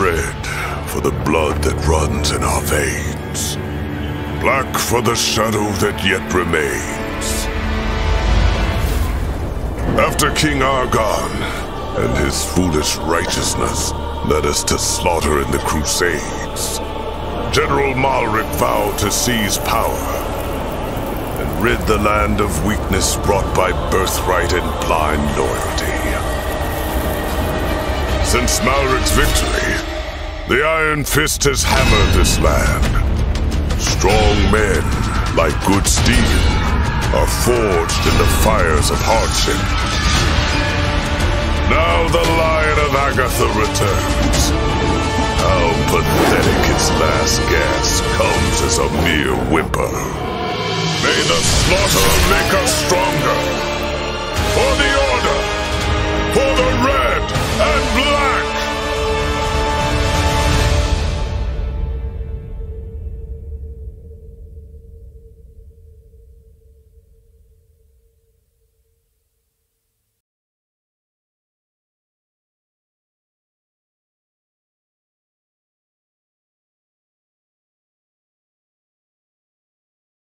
Red for the blood that runs in our veins. Black for the shadow that yet remains. After King Argon and his foolish righteousness led us to slaughter in the Crusades, General Malric vowed to seize power and rid the land of weakness brought by birthright and blind loyalty. Since Malric's victory, the Iron Fist has hammered this land. Strong men, like good steel, are forged in the fires of hardship. Now the Lion of Agatha returns. How pathetic his last gasp comes as a mere whimper. May the slaughter make us stronger.